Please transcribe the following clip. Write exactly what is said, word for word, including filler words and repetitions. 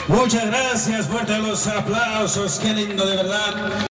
Muchas gracias, fuerte los aplausos, qué lindo de verdad.